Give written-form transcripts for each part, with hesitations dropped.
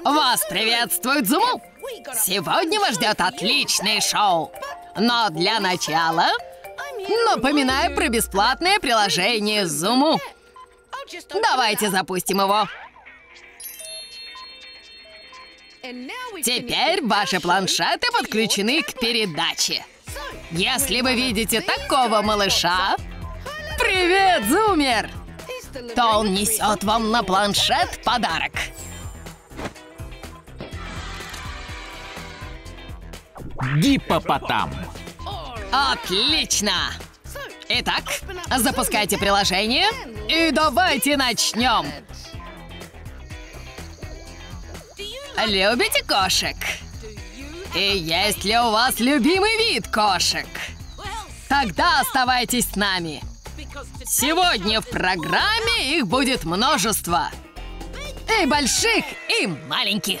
Вас приветствует Зуму! Сегодня вас ждет отличное шоу. Но для начала напоминаю про бесплатное приложение Зуму. Давайте запустим его. Теперь ваши планшеты подключены к передаче. Если вы видите такого малыша, привет, Зумер! То он несет вам на планшет подарок. Гиппопотам. Отлично! Итак, запускайте приложение и давайте начнем. Любите кошек? И есть ли у вас любимый вид кошек? Тогда оставайтесь с нами. Сегодня в программе их будет множество. И больших, и маленьких.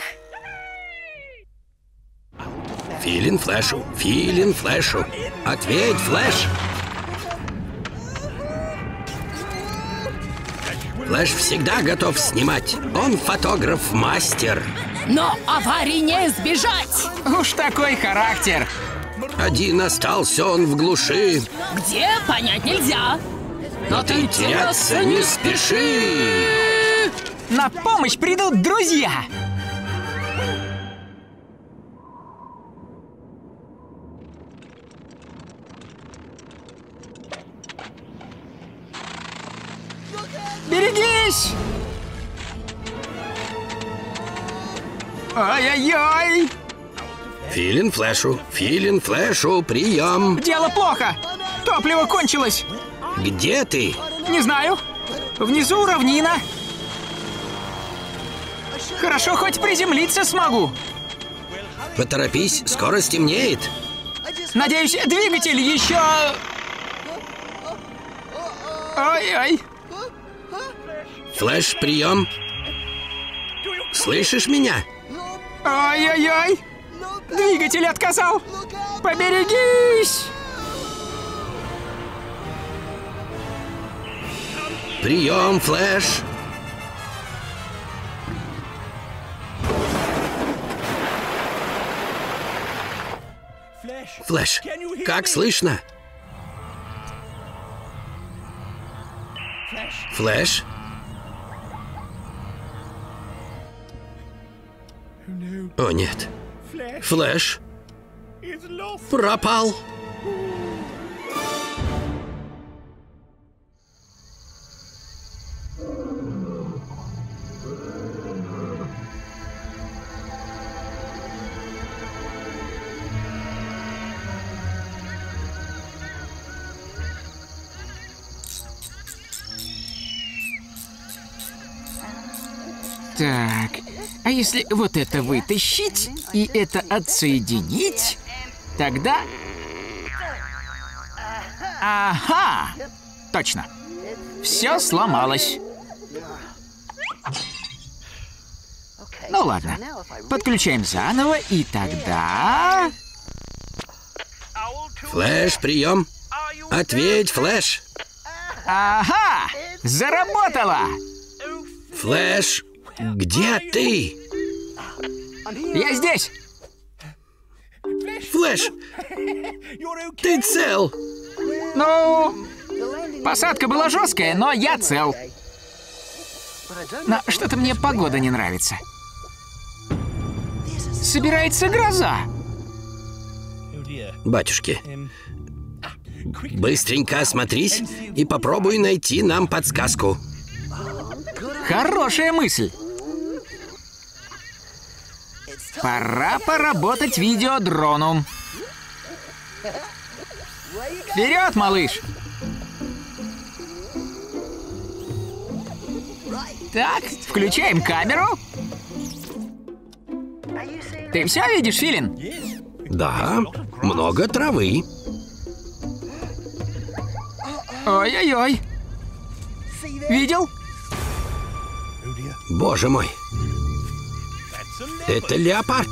Филин Флэшу, Филин Флэшу. Ответь, Флэш. Флэш всегда готов снимать. Он фотограф-мастер. Но аварии не избежать. Уж такой характер. Один остался он в глуши. Где, понять нельзя. Но ты теряться не спеши. На помощь придут друзья. Берегись! Ай-яй-яй! Филин Флэшу, Филин Флэшу, прием. Дело плохо! Топливо кончилось! Где ты? Не знаю. Внизу равнина. Хорошо, хоть приземлиться смогу. Поторопись, скоро стемнеет. Надеюсь, двигатель еще... Ай-ай. Флэш, прием. Слышишь меня? Ай-яй-яй. Двигатель отказал. Поберегись. Прием, Флэш. Флэш, как слышно? Флэш? О, нет. Флэш пропал. Так, а если вот это вытащить и это отсоединить, тогда... Ага! Точно. Все сломалось. Ну ладно. Подключаем заново, и тогда... Флэш, прием. Ответь, Флэш. Ага! Заработало! Флэш, где ты? Я здесь! Флэш, ты цел? Ну, посадка была жесткая, но я цел. Но что-то мне погода не нравится. Собирается гроза. Батюшки, быстренько осмотрись и попробуй найти нам подсказку. Хорошая мысль. Пора поработать видеодрону. Вперед, малыш! Так, включаем камеру. Ты все видишь, Филин? Да, много травы. Ой-ой-ой. Видел? Боже мой. Это леопард.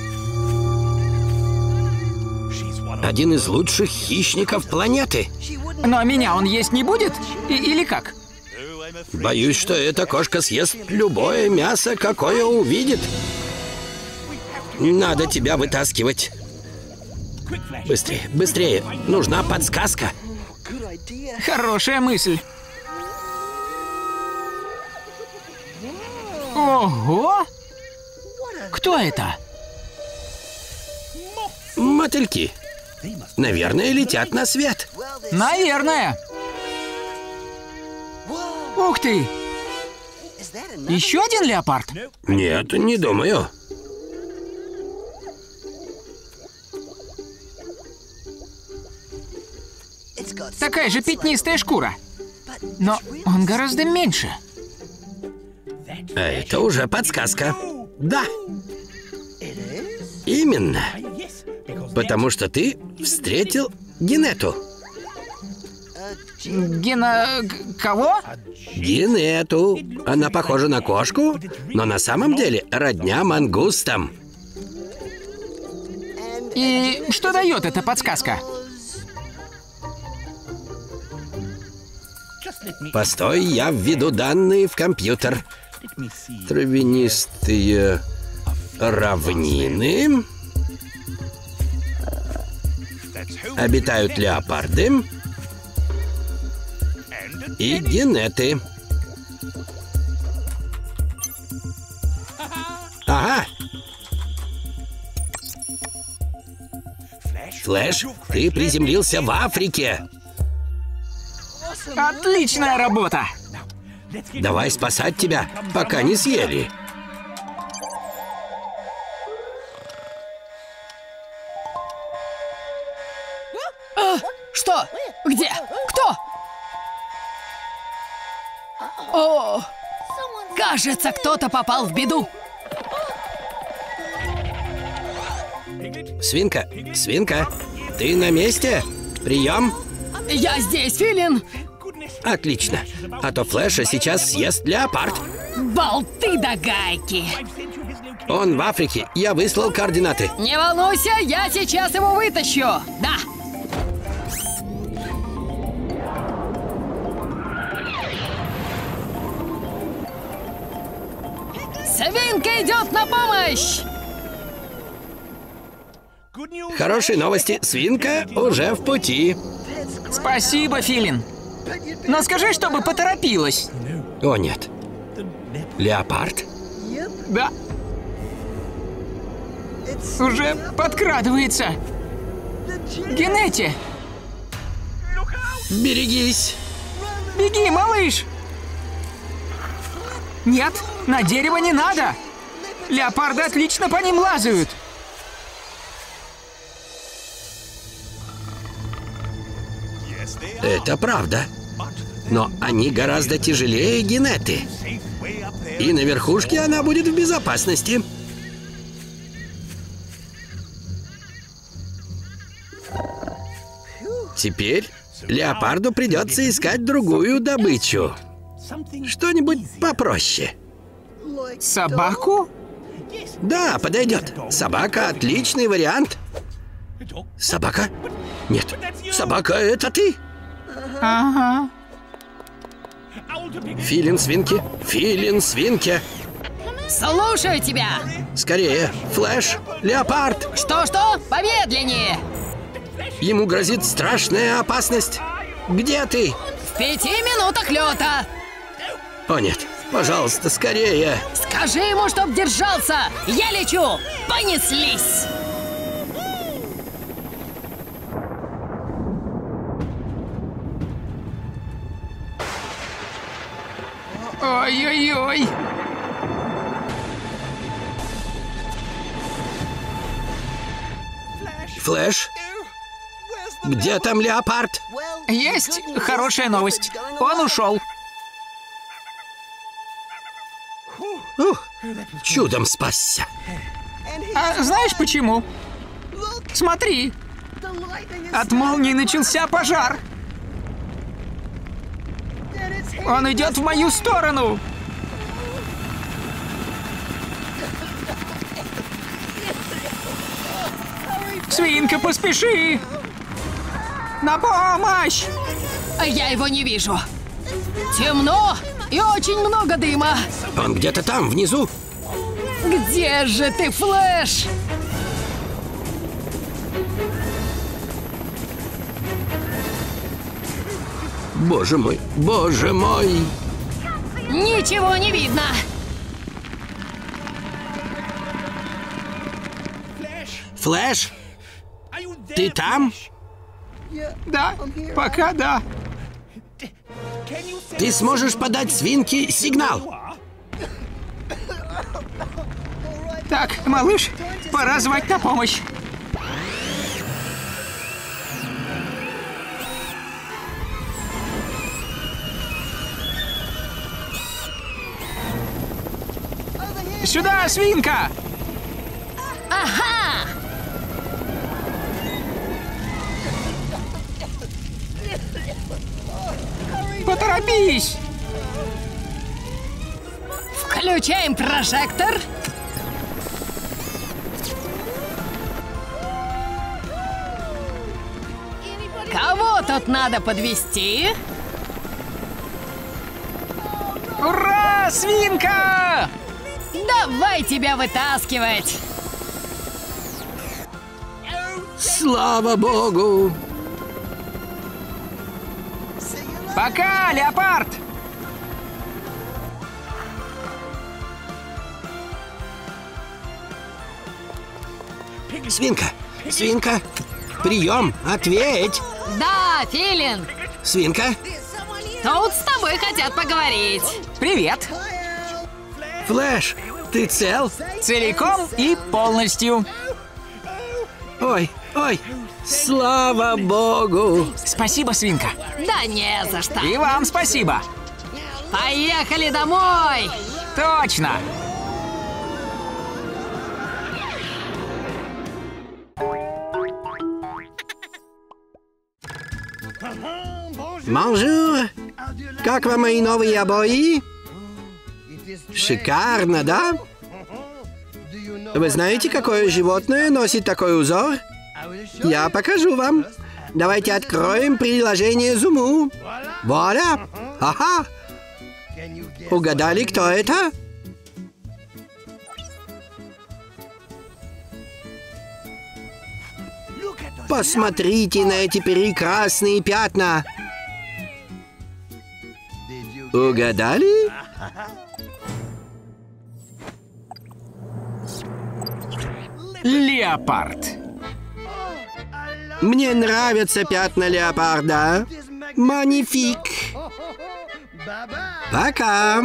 Один из лучших хищников планеты. Но меня он есть не будет? Или как? Боюсь, что эта кошка съест любое мясо, какое увидит. Надо тебя вытаскивать. Быстрее, быстрее. Нужна подсказка. Хорошая мысль. Ого! Кто это? Мотыльки. Наверное, летят на свет. Наверное. Ух ты! Еще один леопард? Нет, не думаю. Такая же пятнистая шкура. Но он гораздо меньше. А это уже подсказка. Да. Именно. Потому что ты встретил Гинету. Кого? Гинету. Она похожа на кошку, но на самом деле родня мангустам. И что дает эта подсказка? Постой, я введу данные в компьютер. Травянистые равнины. Обитают леопарды и гинеты. Ага. Флэш, ты приземлился в Африке. Отличная работа! Давай спасать тебя, пока не съели. Что? Где? Кто? О, кажется, кто-то попал в беду. Свинка, свинка, ты на месте? Прием? Я здесь, Филин. Отлично. А то Флэша сейчас съест леопард. Болты да гайки. Он в Африке. Я выслал координаты. Не волнуйся, я сейчас его вытащу. Да. Свинка идет на помощь. Хорошие новости. Свинка уже в пути. Спасибо, Филин. Но скажи, чтобы поторопилась. О, нет. Леопард? Да. Уже подкрадывается. Гинете! Берегись. Беги, малыш! Нет, на дерево не надо. Леопарды отлично по ним лазают. Это правда. Но они гораздо тяжелее Гинеты. И на верхушке она будет в безопасности. Теперь леопарду придется искать другую добычу. Что-нибудь попроще. Собаку? Да, подойдет. Собака — отличный вариант. Собака? Нет, собака — это ты. Ага. Филин свинки, Филин свинки. Слушаю тебя. Скорее, Флэш, леопард. Что-что? Помедленнее. Ему грозит страшная опасность. Где ты? В 5 минутах лета. О нет, пожалуйста, скорее. Скажи ему, чтоб держался. Я лечу. Понеслись. Ой-ой-ой. Флэш, где там леопард? Есть хорошая новость. Он ушел. Ух, чудом спасся. А знаешь почему? Смотри. От молнии начался пожар. Он идет в мою сторону. Свинка, поспеши! На помощь! Я его не вижу. Темно и очень много дыма. Он где-то там, внизу. Где же ты, Флэш? Боже мой, боже мой! Ничего не видно. Флэш, ты там? Да, пока да. Ты сможешь подать свинке сигнал? Так, малыш, пора звать на помощь. Сюда, свинка! Ага! Поторопись! Включаем прожектор. Кого тут надо подвести? Ура, свинка! Давай тебя вытаскивать. Слава богу! Пока, леопард! Свинка, свинка, прием, ответь! Да, Филин, Свинка, тут с тобой хотят поговорить. Привет! Флэш, ты цел? Целиком и полностью. Ой, ой, слава богу! Спасибо, свинка. Да не за что. И вам спасибо. Поехали домой. Точно. Бонжур! Как вам мои новые обои? Шикарно, да? Вы знаете, какое животное носит такой узор? Я покажу вам. Давайте откроем приложение Зуму. Вуаля! Ага! Угадали, кто это? Посмотрите на эти прекрасные пятна. Угадали? Леопард. Мне нравятся пятна леопарда. Манифик. Пока.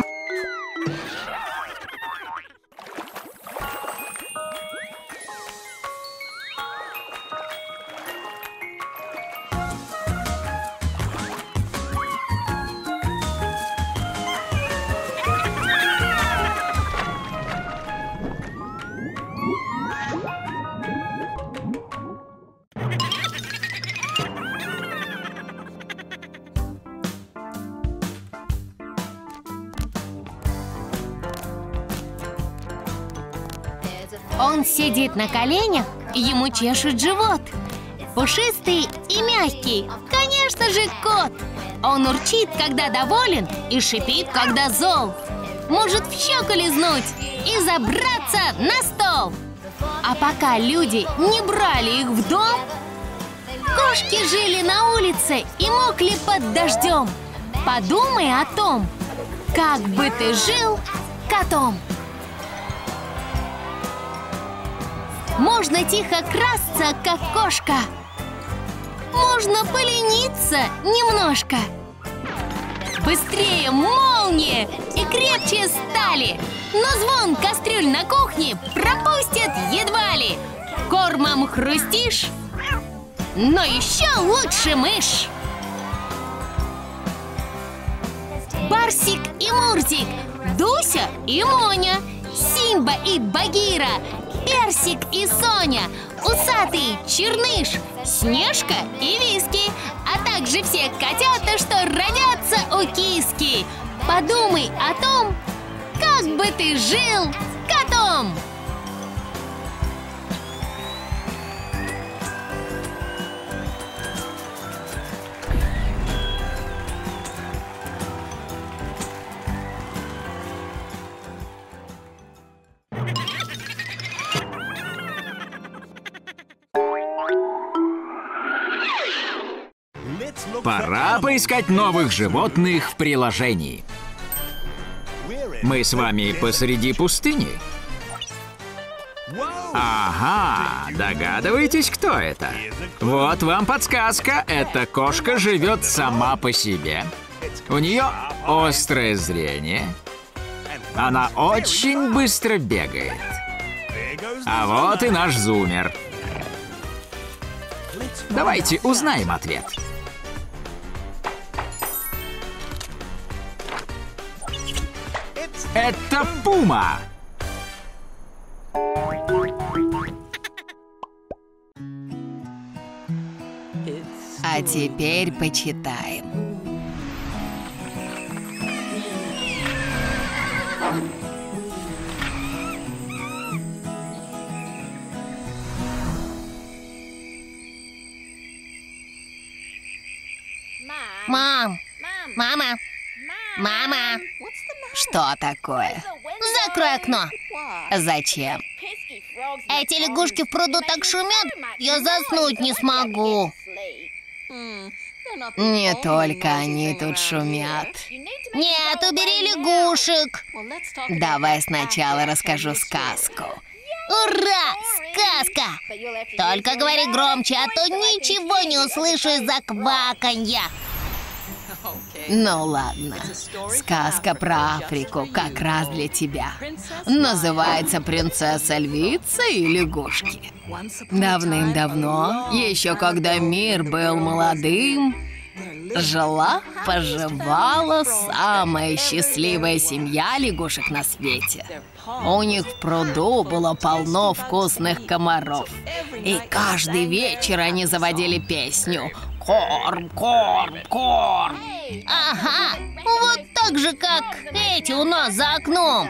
Он сидит на коленях, ему чешет живот. Пушистый и мягкий, конечно же, кот. Он урчит, когда доволен, и шипит, когда зол. Может в щеку лизнуть и забраться на стол. А пока люди не брали их в дом, кошки жили на улице и мокли под дождем. Подумай о том, как бы ты жил котом. Можно тихо красться, как кошка. Можно полениться немножко. Быстрее молнии и крепче стали. Но звон кастрюль на кухне пропустят едва ли. Кормом хрустишь, но еще лучше мышь. Барсик и Мурзик, Дуся и Моня, Симба и Багира, Персик и Соня, Усатый, Черныш, Снежка и Виски, а также все котята, что родятся у киски. Подумай о том, как бы ты жил котом. Пора поискать новых животных в приложении. Мы с вами посреди пустыни. Ага, догадываетесь, кто это? Вот вам подсказка. Эта кошка живет сама по себе. У нее острое зрение. Она очень быстро бегает. А вот и наш зумер. Давайте узнаем ответ. Это пума. А теперь почитаем. Мам! Мама! Мама! Что такое? Закрой окно! Зачем? Эти лягушки в пруду так шумят, я заснуть не смогу. Не только они тут шумят. Нет, убери лягушек. Давай сначала расскажу сказку. Ура! Сказка! Только говори громче, а то ничего не услышу из-за кваканья. Ну ладно. Сказка про Африку как раз для тебя. Называется «Принцесса львица и лягушки». Давным-давно, еще когда мир был молодым, жила-поживала самая счастливая семья лягушек на свете. У них в пруду было полно вкусных комаров. И каждый вечер они заводили песню «Корм, корм, корм». Ага, вот так же, как эти у нас за окном.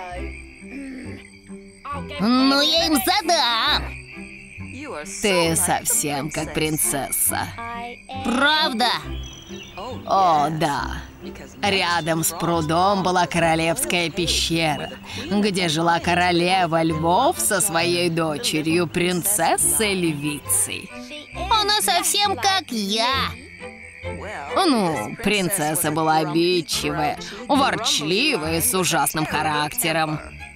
Ну, я им задам. Ты совсем как принцесса. Правда? О, да. Рядом с прудом была королевская пещера, где жила королева львов со своей дочерью, принцессой львицей. Она совсем как я. Ну, принцесса была обидчивая, ворчливая, с ужасным характером.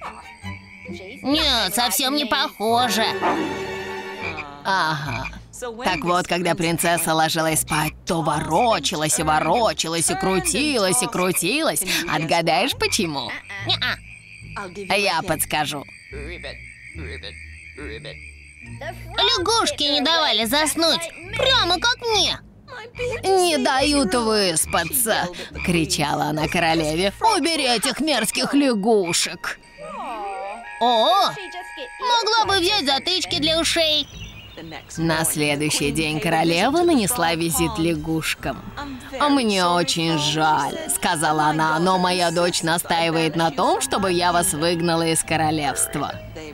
Нет, совсем не похоже. Ага. Так вот, когда принцесса ложилась спать, то ворочалась и ворочалась, и крутилась, и крутилась. Отгадаешь, почему? Не-а. Я подскажу. Лягушки не давали заснуть, прямо как мне. «Не дают выспаться!» — кричала она королеве. «Убери этих мерзких лягушек!» О, могла бы взять затычки для ушей. На следующий день королева нанесла визит лягушкам. «Мне очень жаль», — сказала она, «но моя дочь настаивает на том, чтобы я вас выгнала из королевства».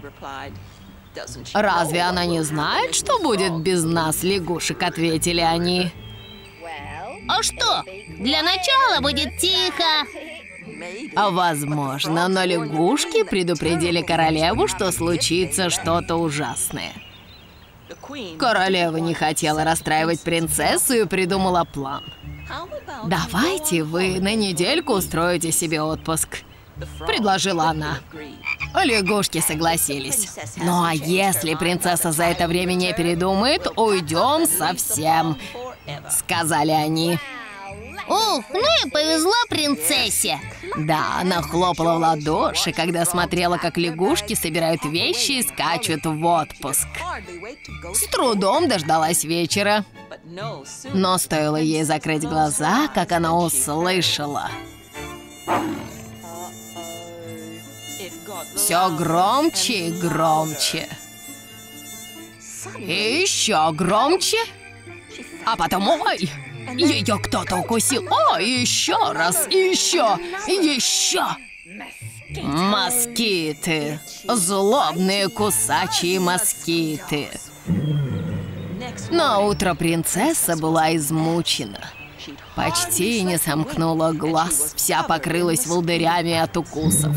«Разве она не знает, что будет без нас, лягушек?» — ответили они. А что? Для начала будет тихо. Возможно, но лягушки предупредили королеву, что случится что-то ужасное. Королева не хотела расстраивать принцессу и придумала план. «Давайте вы на недельку устроите себе отпуск», — предложила она. Лягушки согласились. «Ну а если принцесса за это время не передумает, уйдем совсем», — сказали они. Ух, ну и повезло принцессе. Да, она хлопала в ладоши, когда смотрела, как лягушки собирают вещи и скачут в отпуск. С трудом дождалась вечера. Но стоило ей закрыть глаза, как она услышала. Все громче и громче. И еще громче. А потом, ой, ее кто-то укусил. Ой, еще раз, еще. Москиты. Злобные кусачие москиты. На утро принцесса была измучена. Почти не сомкнула глаз, вся покрылась волдырями от укусов.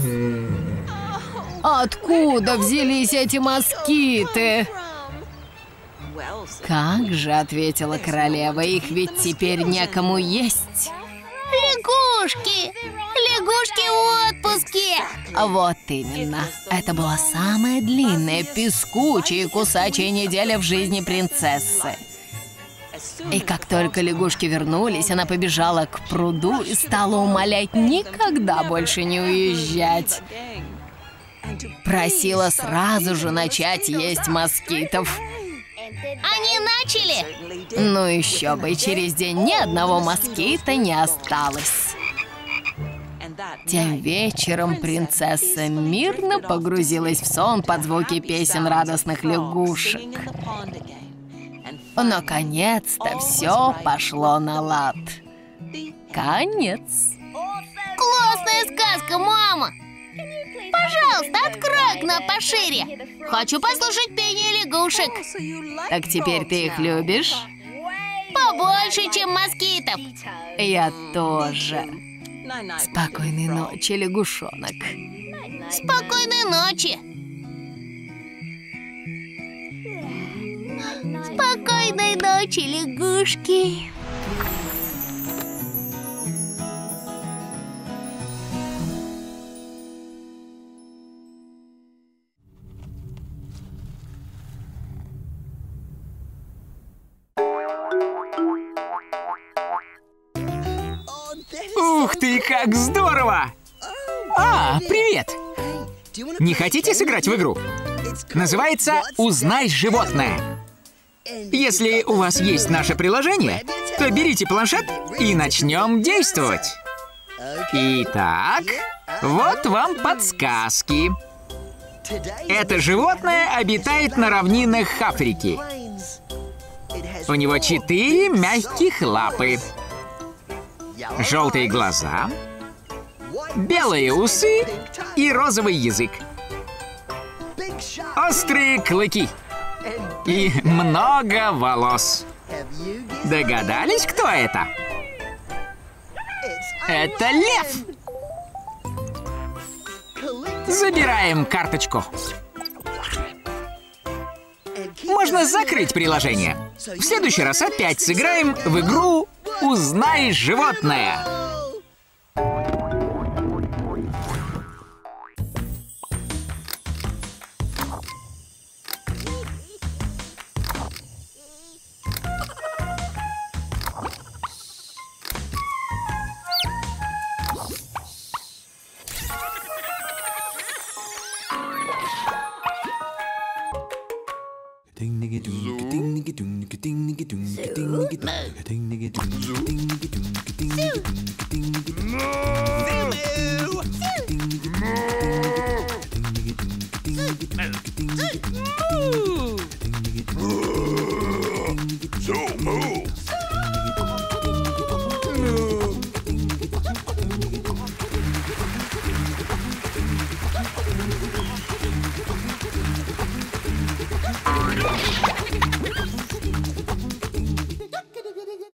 Откуда взялись эти москиты? Как же, ответила королева, их ведь теперь некому есть. Лягушки! Лягушки в отпуске! Вот именно. Это была самая длинная, пескучая и кусачая неделя в жизни принцессы. И как только лягушки вернулись, она побежала к пруду и стала умолять никогда больше не уезжать. Просила сразу же начать есть москитов. Они начали? Ну еще бы, через день ни одного москита не осталось. Тем вечером принцесса мирно погрузилась в сон под звуки песен радостных лягушек. Наконец-то все пошло на лад. Конец. Классная сказка, мама! Пожалуйста, открой окно пошире. Хочу послушать пение лягушек. Так теперь ты их любишь? Побольше, чем москитов. Я тоже. Спокойной ночи, лягушонок. Спокойной ночи. Спокойной ночи, лягушки. Ух ты, как здорово! Привет! Не хотите сыграть в игру? Называется «Узнай животное». Если у вас есть наше приложение, то берите планшет и начнем действовать. Итак, вот вам подсказки. Это животное обитает на равнинах Африки. У него 4 мягких лапы, желтые глаза, белые усы и розовый язык, острые клыки и много волос. Догадались, кто это? Это лев! Забираем карточку. Можно закрыть приложение. В следующий раз опять сыграем в игру «Узнай животное».